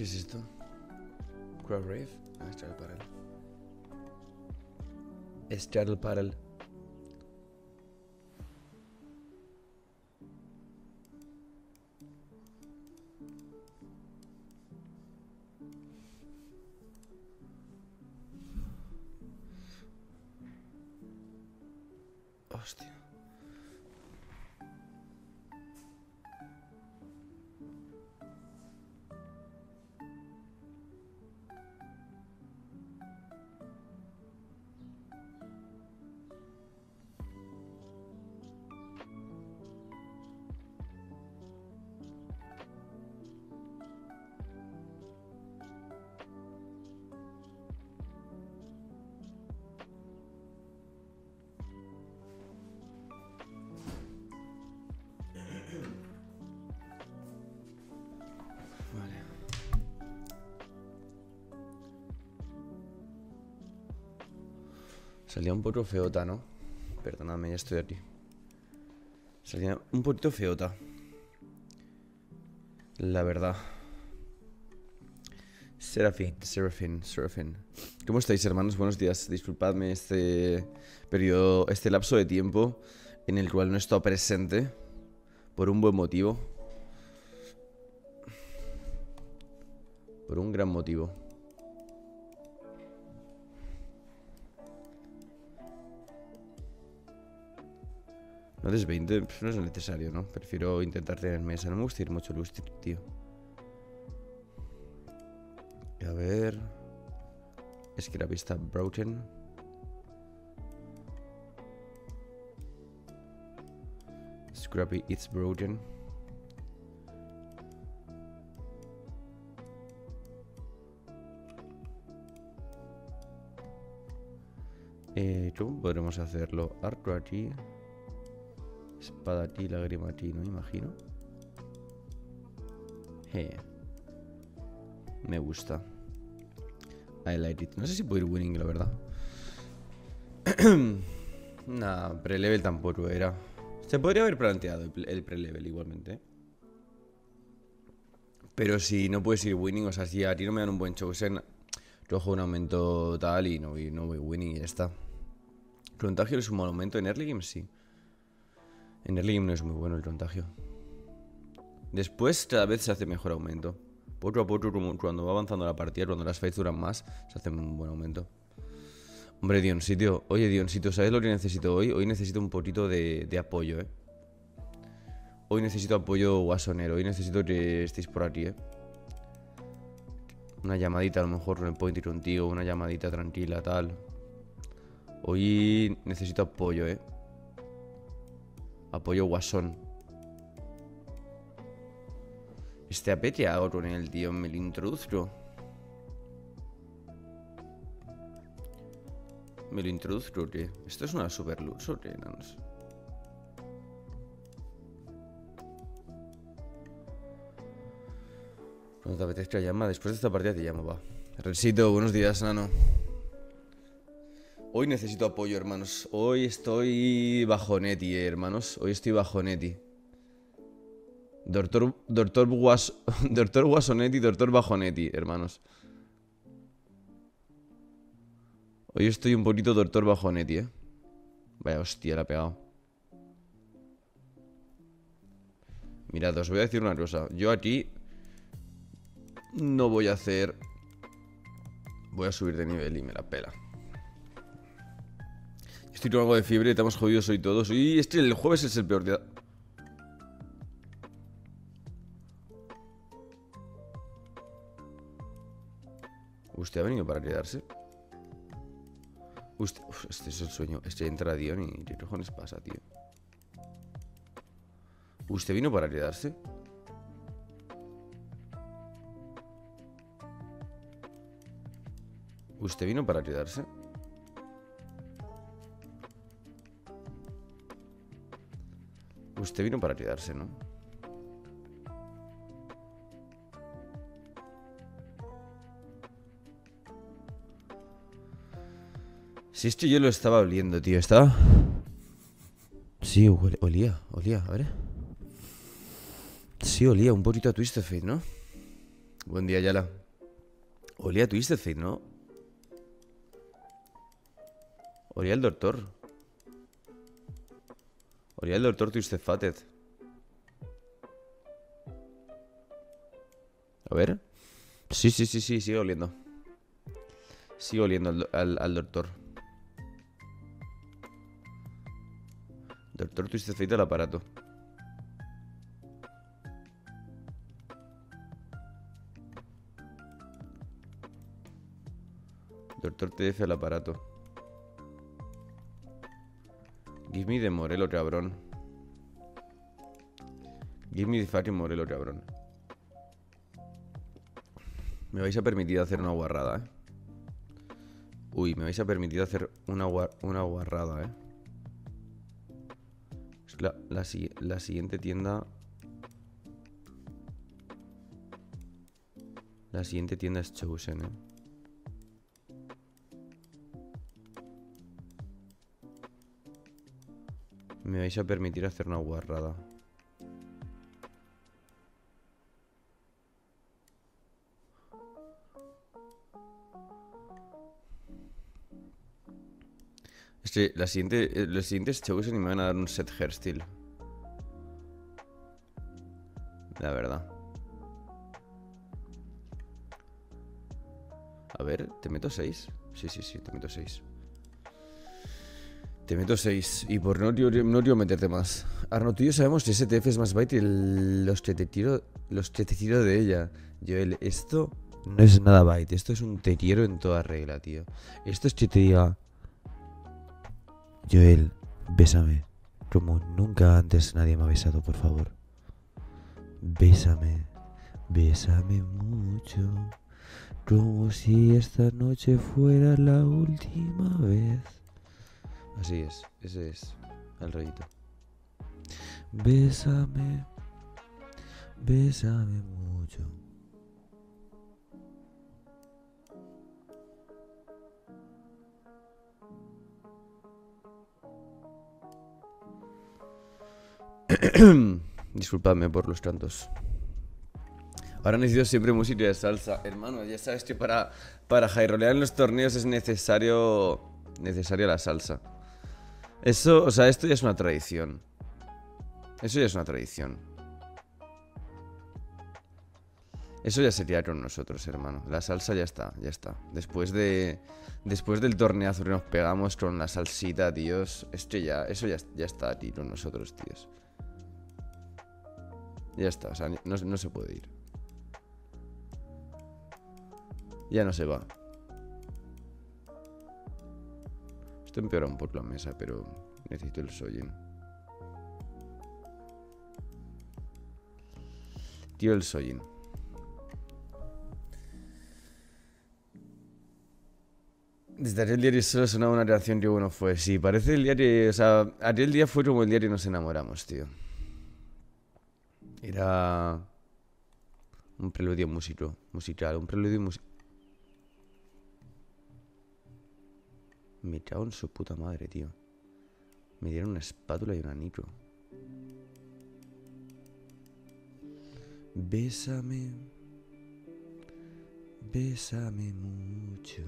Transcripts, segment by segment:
¿Qué es esto? Crab Rave. Ah, es Straddle Paddle. Straddle Paddle. Hostia. Vale. Salía un poco feota, ¿no? Perdóname, ya estoy aquí. Salía un poquito feota. La verdad. Serafin. ¿Cómo estáis, hermanos? Buenos días. Disculpadme este periodo, este lapso de tiempo en el cual no he estado presente por un buen motivo. Por un gran motivo. No des 20, pues no es necesario, ¿no? Prefiero intentar tener mesa. No me gusta ir mucho Lustig, tío. Y a ver... Scrappy está broken. Scrappy it's broken. ¿Cómo podremos hacerlo? Arco aquí. Espada aquí, lágrima aquí, ¿no? Imagino. Me gusta. I like it. No sé si puedo ir winning, la verdad. Nah, pre-level tampoco era. Se podría haber planteado el pre-level igualmente. Pero si no puedes ir winning, o sea, si a ti no me dan un buen chosen, cojo un aumento tal y no voy winning y ya está. Contagio es un buen aumento. En early game sí. En early game no es muy bueno el contagio. Después cada vez se hace mejor aumento. Poco a poco, cuando va avanzando la partida, cuando las fights duran más, se hace un buen aumento. Hombre, Dioncito. Oye, Dioncito, ¿sabes lo que necesito hoy? Hoy necesito un poquito de apoyo, ¿eh? Hoy necesito apoyo guasonero. Hoy necesito que estéis por aquí, ¿eh? Una llamadita, a lo mejor me puedo ir contigo. Una llamadita tranquila, tal. Hoy necesito apoyo, ¿eh? Apoyo guasón. Este AP que hago con él, tío. Me lo introduzco. ¿Me lo introduzco o qué? ¿Esto es una super luz o qué? No sé. Cuando te apetezca llama, después de esta partida te llamo, va. Rensito, buenos días, nano. Hoy necesito apoyo, hermanos. Hoy estoy bajonetti, hermanos. Hoy estoy bajonetti. Doctor Guasonetti, Doctor Bajonetti, hermanos. Hoy estoy un poquito Doctor Bajonetti, eh. Vaya hostia, la ha pegado. Mirad, os voy a decir una cosa. Yo aquí no voy a hacer... Voy a subir de nivel y me la pela. Estoy con algo de fiebre, estamos jodidos hoy todos. Y el jueves es el peor día. ¿Usted ha venido para quedarse? Usted... Uf, este es el sueño. Este entra Dion y... ¿Qué cojones pasa, tío? ¿Usted vino para quedarse? ¿Usted vino para quedarse? Usted vino para quedarse, ¿no? Si esto yo lo estaba oliendo, tío. ¿Estaba? Sí, olía, a ver. Sí, olía un poquito a Twisted Fate, ¿no? Buen día, Yala. Olía Twisted Fate, ¿no? Olía el doctor. Olía el doctor Twisted Fated. A ver. Sí, sigue oliendo. Sigue oliendo al doctor. Doctor Twisted Fate al aparato. Doctor TF al aparato. Give me the Morelo, cabrón. Give me the fucking Morelo, cabrón. Me vais a permitir hacer una guarrada, ¿eh? Uy, me vais a permitir hacer una guarrada, ¿eh? La siguiente tienda... La siguiente tienda es Chosen, ¿eh? Me vais a permitir hacer una guarrada. Es que los siguientes Chosen y me van a dar un set hairstyle. La verdad. A ver, ¿te meto 6? Sí, te meto 6. Te meto 6. Y por no quiero meterte más. Arno, tú y yo sabemos que ese TF es más byte y los que te tiro de ella. Joel, esto no es nada byte. Esto es un te quiero en toda regla, tío. Esto es que te diga... Joel, bésame. Como nunca antes nadie me ha besado, por favor. Bésame. Bésame mucho. Como si esta noche fuera la última vez. Así es, ese es el rollito. Bésame. Bésame mucho. Disculpadme por los cantos. Ahora necesito siempre música de salsa. Hermano, ya sabes que para jairolear en los torneos es necesaria la salsa. Eso, o sea, esto ya es una tradición. Eso ya es una tradición. Eso ya sería con nosotros, hermano. La salsa ya está, ya está. Después del torneazo que nos pegamos con la salsita, tíos. Eso ya está aquí con nosotros, tíos. Ya está, o sea, no se puede ir. Ya no se va. Esto empeora un poco la mesa, pero necesito el Sojin. Tío, el Sojin. Desde aquel día solo sonaba una reacción que bueno fue. Sí, parece el día que... O sea, aquel día fue como el día que nos enamoramos, tío. Era... un preludio musical, un preludio musical. Me cago en su puta madre, tío. Me dieron una espátula y una nitro. Bésame. Bésame mucho.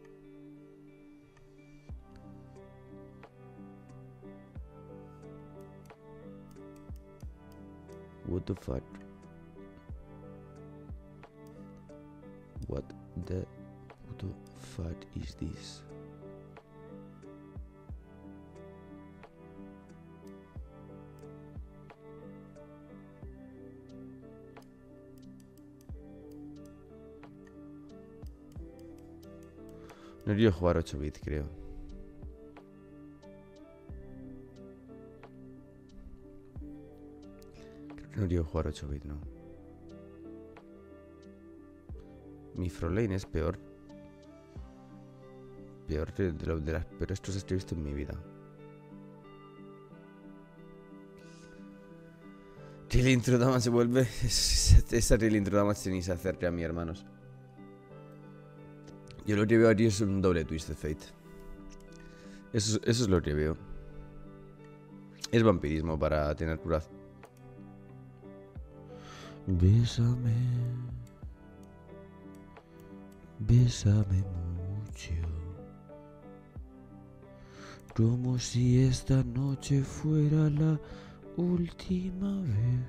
What the fuck? What the fuck is this? No quiero jugar 8 bits, creo. Creo que no quiero jugar 8 bits, no. Mi Frolane es peor. Peor que de las peores cosas que he visto en mi vida. Real Intro Damage se vuelve. Esa Real Intro Damage ni se acerca a mí, hermanos. Yo lo que veo aquí es un doble Twisted Fate. Eso es lo que veo. Es vampirismo para tener curación. Bésame. Bésame mucho, como si esta noche fuera la última vez.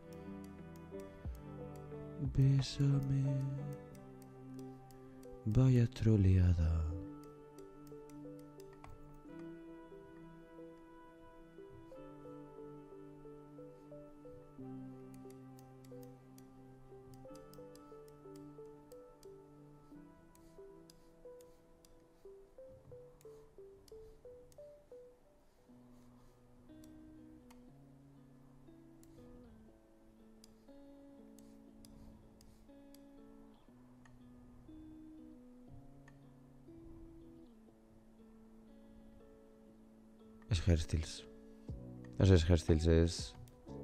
Bésame, vaya troleada. Es Hairstyles. No es Hairstyles, es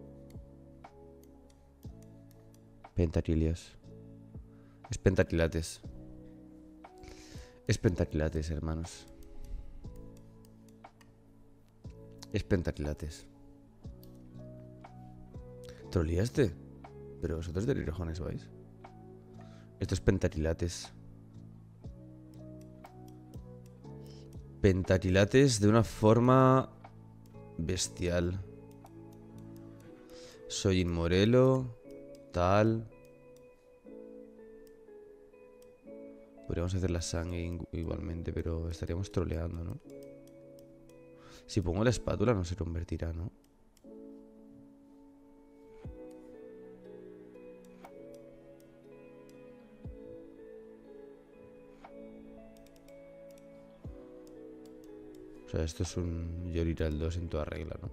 Pentatilias. Es Pentaquilates. Es Pentaquilates, hermanos. Es Pentaquilates. ¿Te lo liaste? Pero vosotros de rirojones vais. Esto es Pentaquilates. Pentaquilates de una forma bestial. Soy Morelo. Tal. Podríamos hacer la sangre igualmente, pero estaríamos troleando, ¿no? Si pongo la espátula no se convertirá, ¿no? O sea, esto es un Yorital 2 en toda regla, ¿no?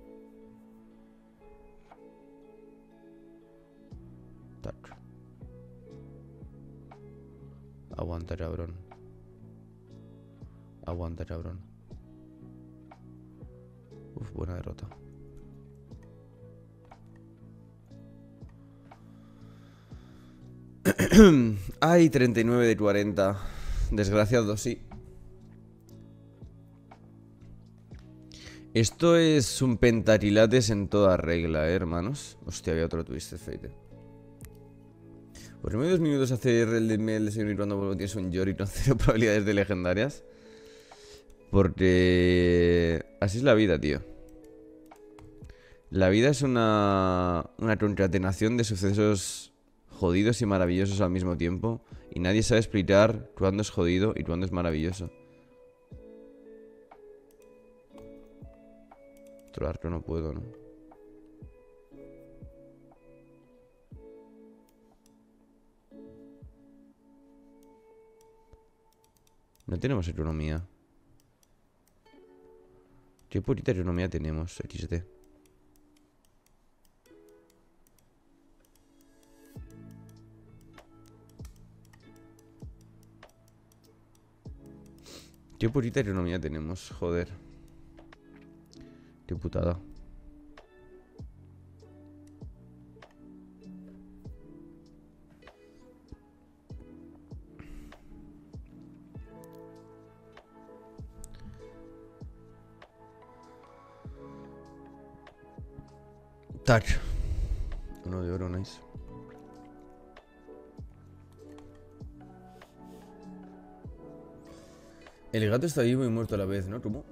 Tac. Aguanta, cabrón. Aguanta, cabrón. Uf, buena derrota. Ay, 39 de 40. Desgraciado, sí. Esto es un Pentaquilates en toda regla, hermanos. Hostia, había otro Twisted Fate. Por medio de 2 minutos hacer el de seguir cuando tienes un Yori con 0 probabilidades de legendarias. Porque así es la vida, tío. La vida es una concatenación de sucesos jodidos y maravillosos al mismo tiempo. Y nadie sabe explicar cuándo es jodido y cuándo es maravilloso. Otro arco no puedo, ¿no? No tenemos economía. ¿Qué purita economía tenemos? XD. ¿Qué purita economía tenemos? Joder. Qué putada. Tac. Uno de oro, nice. El gato está vivo y muerto a la vez, ¿no? ¿Cómo?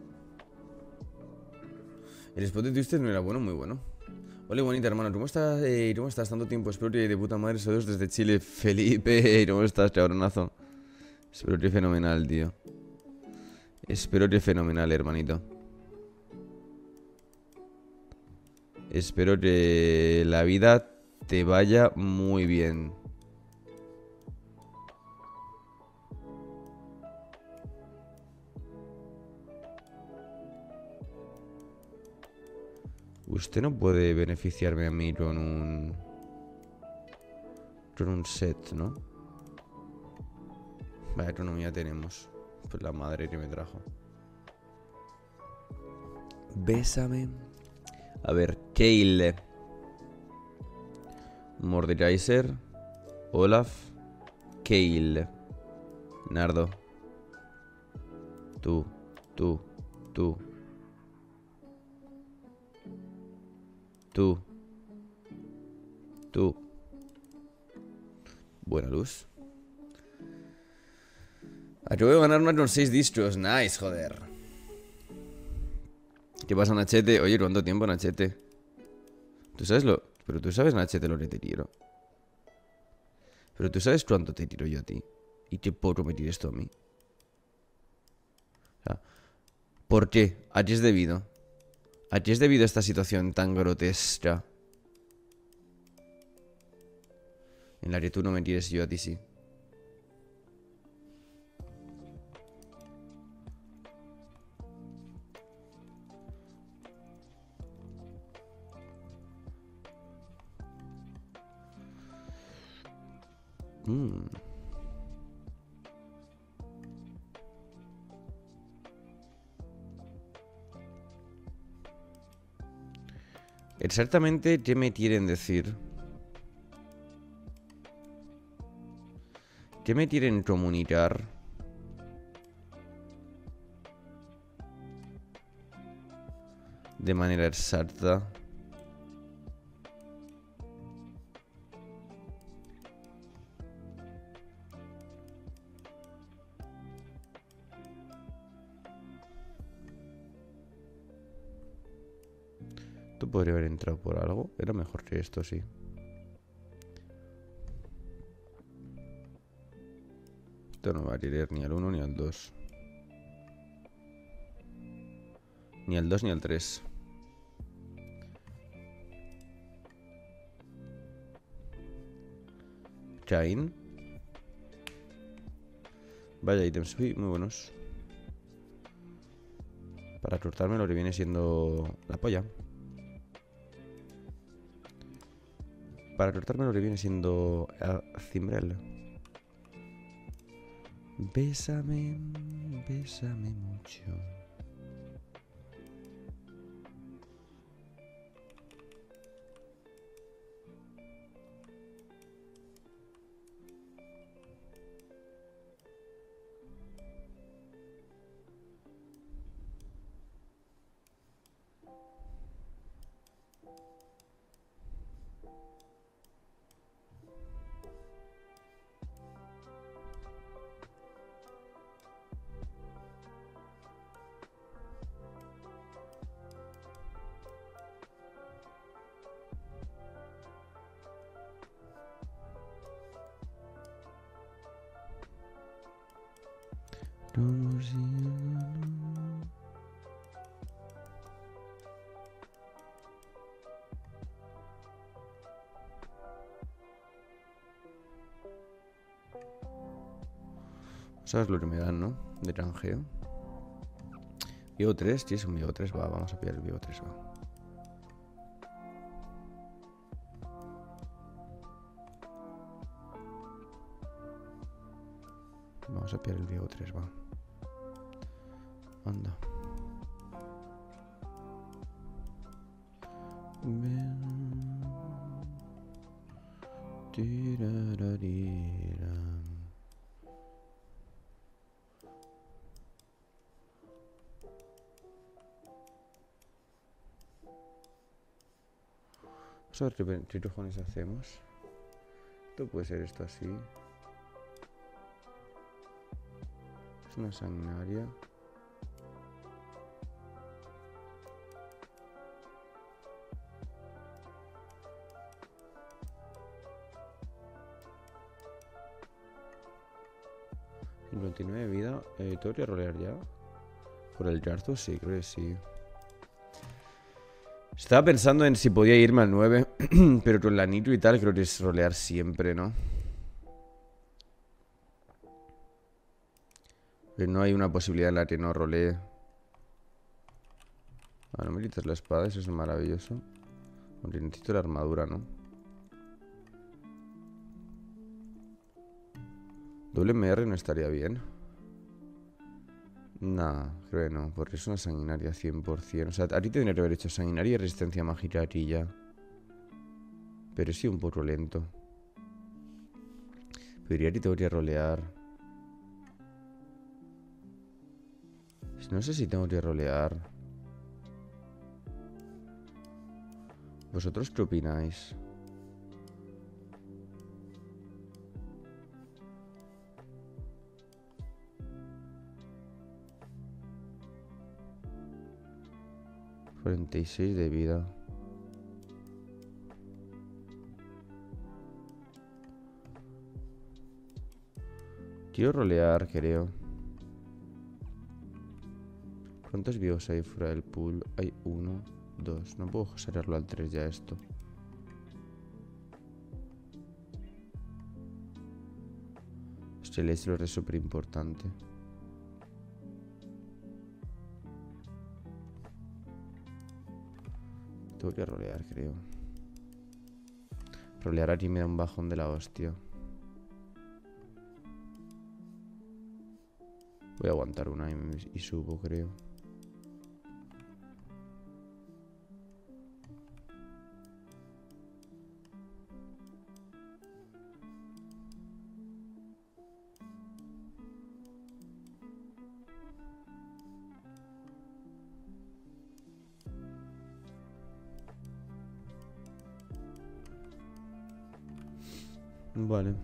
El spot de Twister no era bueno, muy bueno. Hola, bonita hermano, ¿cómo estás? ¿Cómo estás? Tanto tiempo, espero que de puta madre. Saludos desde Chile. Felipe, ¿cómo estás, cabronazo? Espero que fenomenal, tío. Espero que fenomenal, hermanito. Espero que la vida te vaya muy bien. Usted no puede beneficiarme a mí con un... con un set, ¿no? Vaya economía tenemos. Pues la madre que me trajo. Bésame. A ver, Kale. Mordekaiser. Olaf. Kale. Nardo. Tú. Tú. Tú. Tú. Tú. Buena luz. Acabo de ganar una con 6 distros. Nice, joder. ¿Qué pasa, Nachete? Oye, ¿cuánto tiempo, Nachete? ¿Tú sabes lo...? Pero tú sabes, Nachete, lo que te tiro. Pero tú sabes cuánto te tiro yo a ti. Y qué poco me tires tú a mí. O sea, ¿por qué? ¿A qué es debido? ¿A qué es debido esta situación tan grotesca? En la que tú no me tires y yo a ti sí. Exactamente, ¿qué me quieren decir? ¿Qué me quieren comunicar? De manera exacta. Esto podría haber entrado por algo. Era mejor que esto, sí. Esto no va a querer ni al 1 ni al 2. Ni al 2 ni al 3. Chain. Vaya ítems, uy, muy buenos. Para cortarme lo que viene siendo la polla. Para cortarme lo que viene siendo el cimbrel. Bésame, bésame mucho. ¿Sabes lo que me dan, no? De canjeo. Vivo 3, ¿tienes un Vivo 3? Va, vamos a pillar el Vivo 3, va. Vamos a pillar el Vivo 3, va. Anda. Tirararira. Vamos a ver qué cojones hacemos. Esto puede ser esto así. Es una sanguinaria. ¿59 de vida? ¿Tengo que rolear ya? ¿Por el Yarthus? Sí, creo que sí. Estaba pensando en si podía irme al 9, pero con la Nitro y tal creo que es rolear siempre, ¿no? Pero no hay una posibilidad en la que no rolee. Ah, no me quitas la espada, eso es maravilloso. Aunque necesito la armadura, ¿no? WMR no estaría bien. Nah, creo que no, porque es una sanguinaria 100%. O sea, a ti te tendría que haber hecho sanguinaria y resistencia mágica aquí ya. Pero sí un poco lento. Pero diría que tengo que rolear. No sé si tengo que rolear. ¿Vosotros qué opináis? 46 de vida. Quiero rolear, creo. ¿Cuántos vivos hay fuera del pool? Hay 1, 2. No puedo sacarlo al 3 ya esto. Este Lachelor es súper importante. Tengo que rolear, creo. Rolear aquí me da un bajón de la hostia. Voy a aguantar una y subo, creo. Vale.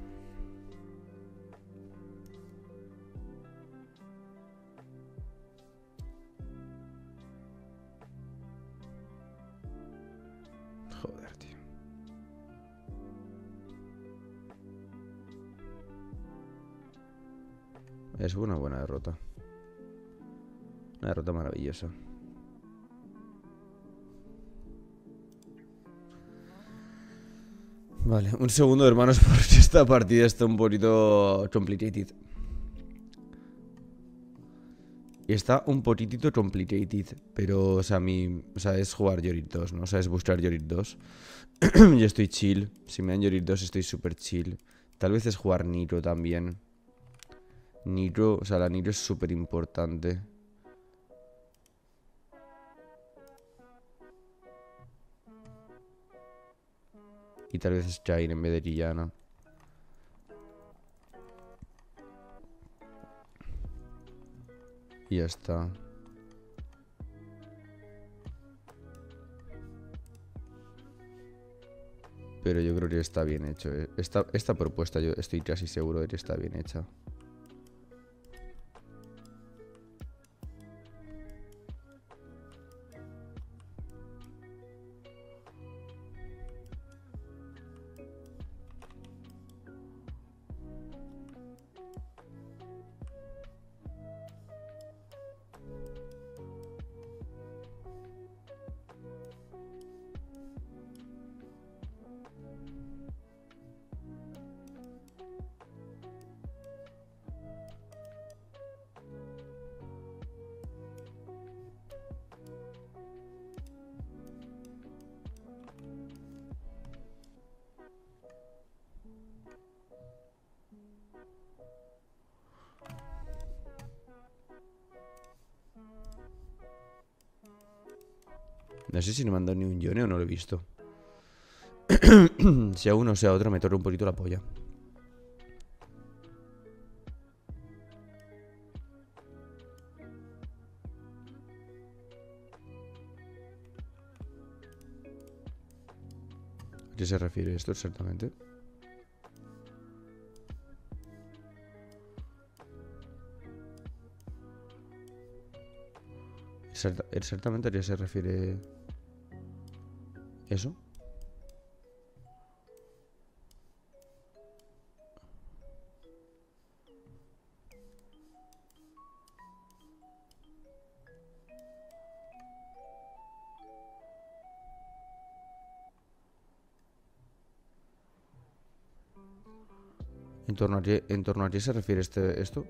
Joder, tío. Es una buena derrota. Una derrota maravillosa. Vale, un segundo, hermanos, porque esta partida está un poquito complicated. Está un poquitito complicated, pero, o sea, es jugar Yorick 2, ¿no? O sea, es buscar Yorick 2. Yo estoy chill. Si me dan Yorick 2 estoy súper chill. Tal vez es jugar Nitro también. Nitro, o sea, la Nitro es súper importante. Y tal vez es Jair en vez de Quillana. Y ya está. Pero yo creo que está bien hecho. Esta propuesta yo estoy casi seguro de que está bien hecha. No sé si no me han dado ni un Yone o no lo he visto. Sea uno o sea otro, me toca un poquito la polla. ¿A qué se refiere esto exactamente? ¿Exactamente a qué se refiere eso? ¿En torno a qué se refiere esto?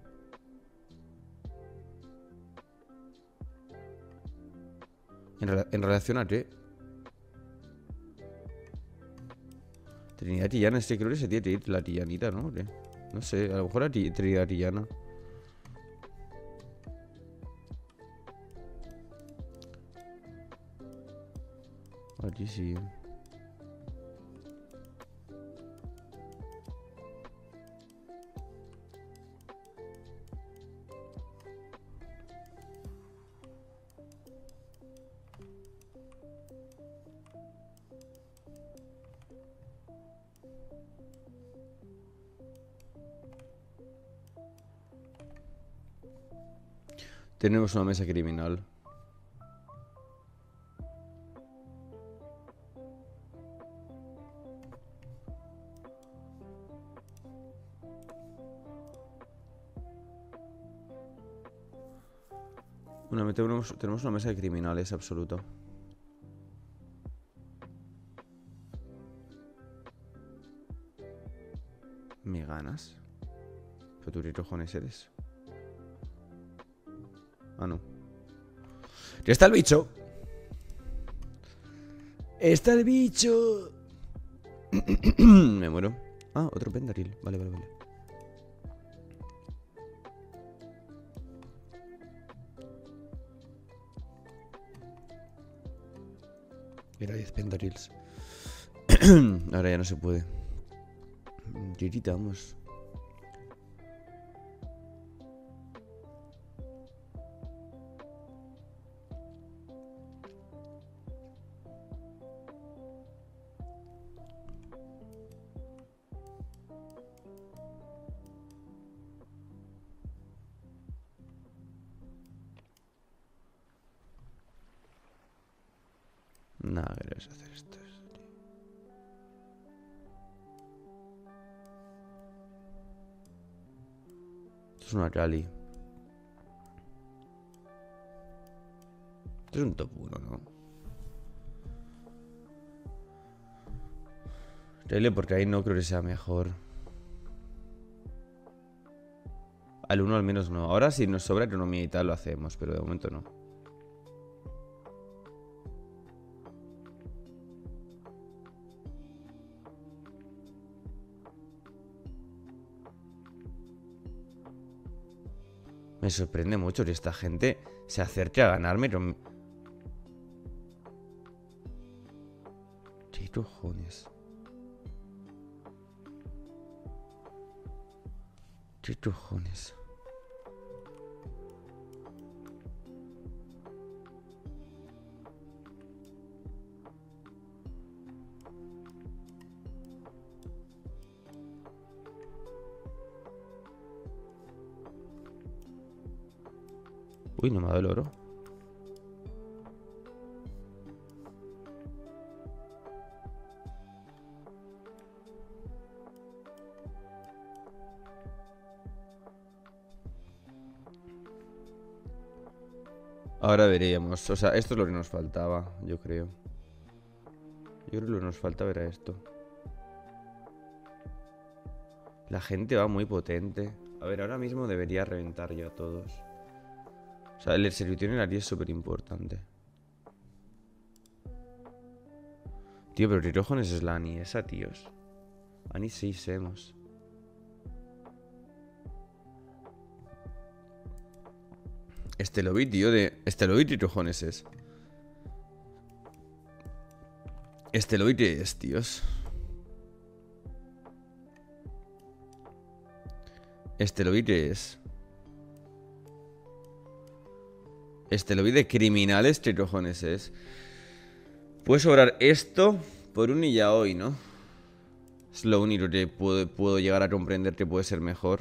¿En relación a qué? Trinidad Tillana, es que creo que se tiene que ir la Tillanita, ¿no? ¿Qué? No sé, a lo mejor la Trinidad Tillana. Aquí sí. Tenemos una mesa criminal. Bueno, tenemos una mesa de criminales absoluto. ¿Me ganas? Pero tú qué cojones eres. Ah, no. ¡Ya está el bicho! ¡Está el bicho! Me muero. Ah, otro pendaril. Vale, vale, vale. Era 10 pendarils. Ahora ya no se puede. Gritamos. Nada, querés hacer esto. Esto es una rally. Esto es un top 1, ¿no? Rally porque ahí no creo que sea mejor. Al 1 al menos no. Ahora si nos sobra economía y tal lo hacemos, pero de momento no. Me sorprende mucho que esta gente se acerque a ganarme. ¿Qué cojones? ¿Qué cojones? Uy, no me ha dado el oro. Ahora veríamos. O sea, esto es lo que nos faltaba, yo creo. Yo creo que lo que nos faltaba era esto. La gente va muy potente. A ver, ahora mismo debería reventar yo a todos. O sea, el servicio en el área es súper importante. Tío, pero ¿qué cojones es la Ani esa, tíos? Ani 6 hemos. Este lobby, tío, de... Este lobby, ¿qué cojones es? Este lobby, ¿qué es, tíos? Este lobby, ¿qué es? Este lobby de criminales, ¿qué cojones es? Puede sobrar esto por un y ya hoy, ¿no? Es lo único que puedo llegar a comprender que puede ser mejor.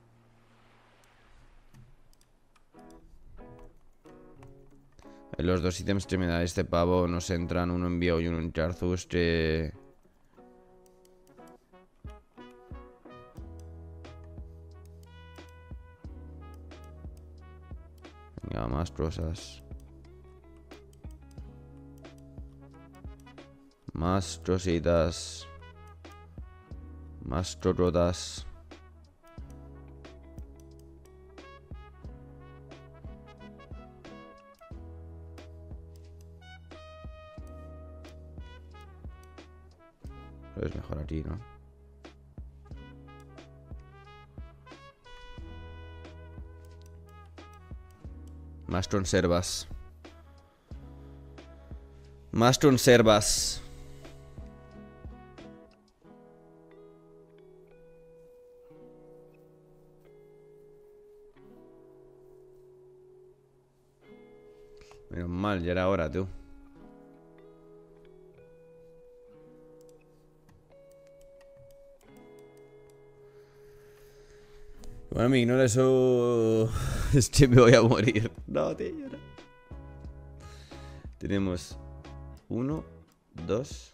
Los dos ítems que me da este pavo nos entran, uno en Bio y uno en Charzus, que... Venga, más cosas. Más cositas. Más chorrotas. Lo es mejor aquí, ¿no? Más conservas. Más conservas. Menos mal, ya era hora, tú. Bueno, me ignora eso. Es que me voy a morir. No, tío, no. Tenemos 1, 2.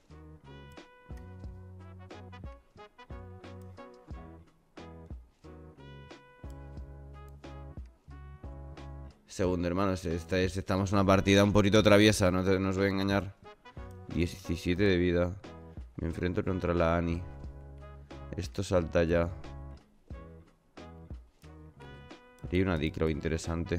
Segundo, hermanos, estamos en una partida un poquito traviesa, no os voy a engañar. 17 de vida. Me enfrento contra la Annie. Esto salta ya. Aquí hay una Dicro interesante.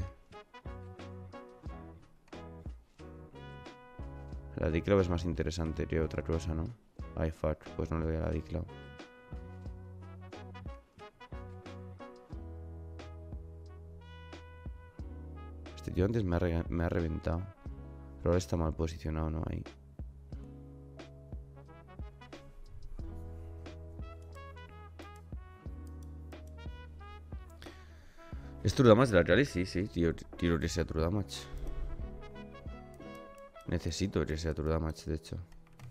La Diclo es más interesante que otra cosa, ¿no? Ay, fuck, pues no le doy a la Diclo. Este tío antes me ha reventado. Pero ahora está mal posicionado, ¿no? Ahí. ¿Es True Damage de la Rally? Sí, tío. Quiero que sea True Damage. Necesito que sea True Damage, de hecho.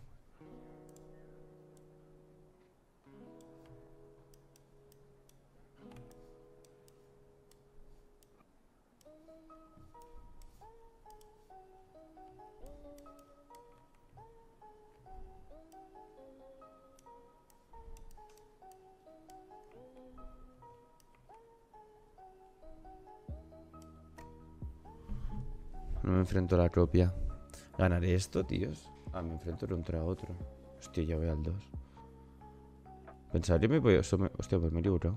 No me enfrento a la copia. ¿Ganaré esto, tíos? Ah, me enfrento contra otro. Hostia, ya voy al 2. Pensaba que me podía... Hostia, pues me he equivocado.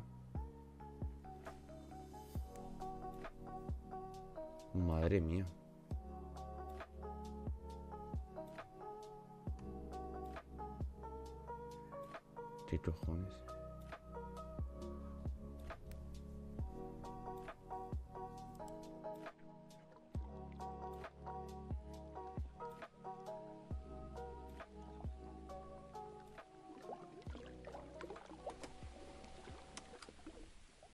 Madre mía. ¿Qué cojones?